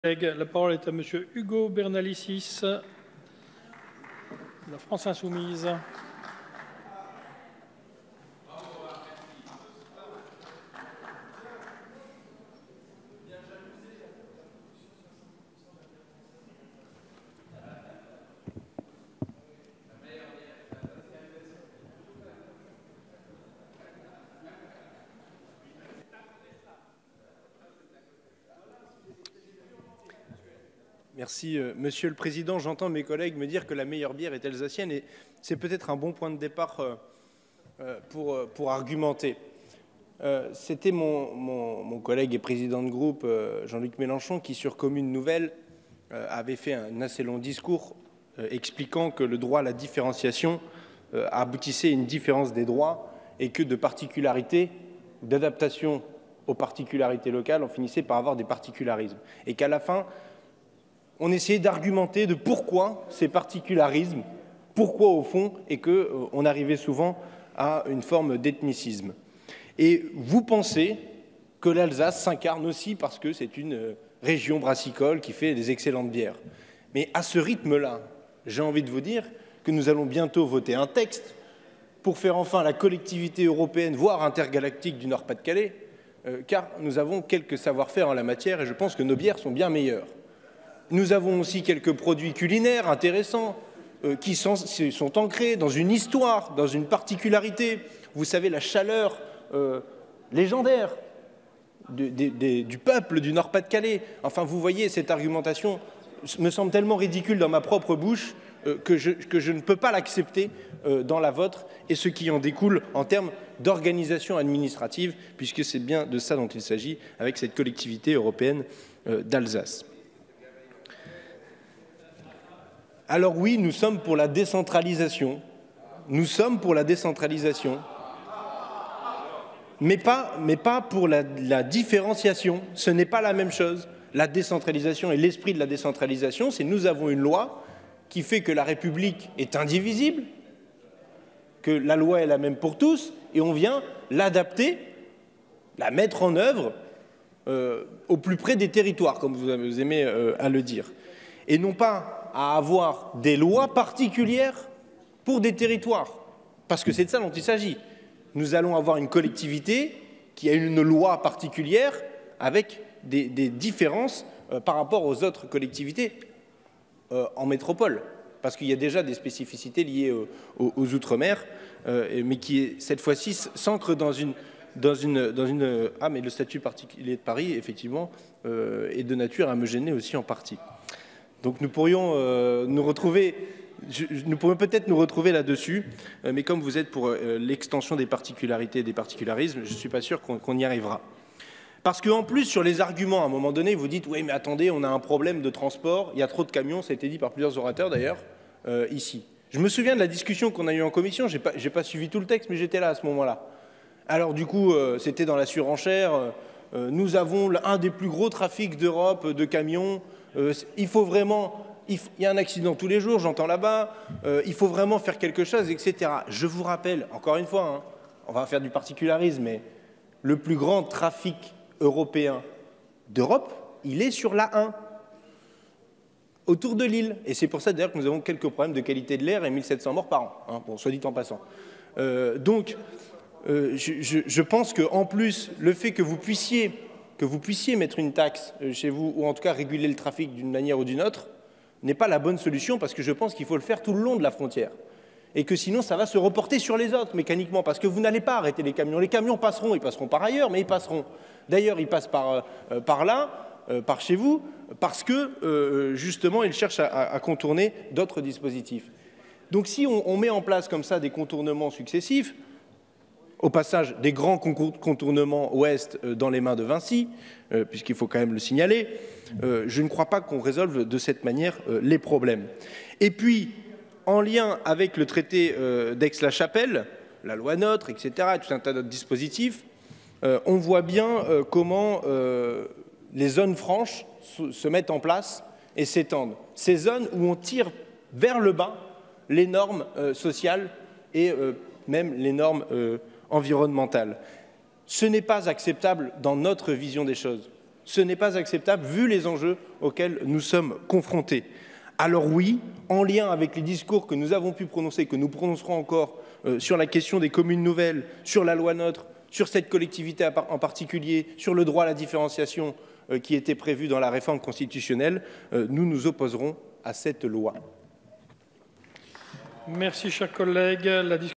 La parole est à Monsieur Hugo Bernalicis, de la France Insoumise. Merci, Monsieur le Président. J'entends mes collègues me dire que la meilleure bière est alsacienne et c'est peut-être un bon point de départ pour argumenter. C'était mon collègue et président de groupe, Jean-Luc Mélenchon, qui, sur Commune Nouvelle, avait fait un assez long discours expliquant que le droit à la différenciation aboutissait à une différence des droits et que de particularités, d'adaptation aux particularités locales, on finissait par avoir des particularismes. Et qu'à la fin, on essayait d'argumenter de pourquoi ces particularismes, pourquoi au fond, et qu'on arrivait souvent à une forme d'ethnicisme. Et vous pensez que l'Alsace s'incarne aussi parce que c'est une région brassicole qui fait des excellentes bières. Mais à ce rythme-là, j'ai envie de vous dire que nous allons bientôt voter un texte pour faire enfin la collectivité européenne, voire intergalactique du Nord-Pas-de-Calais, car nous avons quelques savoir-faire en la matière et je pense que nos bières sont bien meilleures. Nous avons aussi quelques produits culinaires intéressants qui sont ancrés dans une histoire, dans une particularité. Vous savez, la chaleur légendaire du peuple du Nord-Pas-de-Calais. Enfin, vous voyez, cette argumentation me semble tellement ridicule dans ma propre bouche que je ne peux pas l'accepter dans la vôtre et ce qui en découle en termes d'organisation administrative, puisque c'est bien de ça dont il s'agit avec cette collectivité européenne d'Alsace. Alors oui, nous sommes pour la décentralisation. Nous sommes pour la décentralisation. Mais pas pour la différenciation. Ce n'est pas la même chose. La décentralisation et l'esprit de la décentralisation, c'est nous avons une loi qui fait que la République est indivisible, que la loi est la même pour tous, et on vient l'adapter, la mettre en œuvre au plus près des territoires, comme vous aimez à le dire. Et non pas à avoir des lois particulières pour des territoires, parce que c'est de ça dont il s'agit. Nous allons avoir une collectivité qui a une loi particulière avec des différences par rapport aux autres collectivités en métropole, parce qu'il y a déjà des spécificités liées aux Outre-mer, mais qui, cette fois-ci, s'ancrent dans une... Ah, mais le statut particulier de Paris, effectivement, est de nature à me gêner aussi en partie. Donc nous pourrions peut-être nous retrouver là-dessus, mais comme vous êtes pour l'extension des particularités et des particularismes, je ne suis pas sûr qu'on y arrivera. Parce qu'en plus, sur les arguments, à un moment donné, vous dites « oui, mais attendez, on a un problème de transport, il y a trop de camions », ça a été dit par plusieurs orateurs d'ailleurs, ici. Je me souviens de la discussion qu'on a eue en commission, je n'ai pas suivi tout le texte, mais j'étais là à ce moment-là. Alors du coup, c'était dans la surenchère, nous avons un des plus gros trafics d'Europe de camions, il faut vraiment, il y a un accident tous les jours, j'entends là-bas, il faut vraiment faire quelque chose, etc. Je vous rappelle, encore une fois, hein, on va faire du particularisme, mais le plus grand trafic européen d'Europe, il est sur l'A1, autour de Lille. Et c'est pour ça d'ailleurs que nous avons quelques problèmes de qualité de l'air et 1700 morts par an, hein, bon, soit dit en passant. Je pense qu'en plus, le fait que vous puissiez mettre une taxe chez vous, ou en tout cas réguler le trafic d'une manière ou d'une autre, n'est pas la bonne solution, parce que je pense qu'il faut le faire tout le long de la frontière. Et que sinon, ça va se reporter sur les autres, mécaniquement, parce que vous n'allez pas arrêter les camions. Les camions passeront, ils passeront par ailleurs, mais ils passeront. D'ailleurs, ils passent par là, par chez vous, parce que, justement, ils cherchent à contourner d'autres dispositifs. Donc si on met en place comme ça des contournements successifs, au passage des grands contournements ouest dans les mains de Vinci, puisqu'il faut quand même le signaler, je ne crois pas qu'on résolve de cette manière les problèmes. Et puis, en lien avec le traité d'Aix-la-Chapelle, la loi NOTRe, etc., tout un tas d'autres dispositifs, on voit bien comment les zones franches se mettent en place et s'étendent. Ces zones où on tire vers le bas les normes sociales et même les normes environnementales. Ce n'est pas acceptable dans notre vision des choses. Ce n'est pas acceptable vu les enjeux auxquels nous sommes confrontés. Alors oui, en lien avec les discours que nous avons pu prononcer, que nous prononcerons encore sur la question des communes nouvelles, sur la loi NOTRe, sur cette collectivité en particulier, sur le droit à la différenciation qui était prévu dans la réforme constitutionnelle, nous nous opposerons à cette loi. Merci, chers collègues.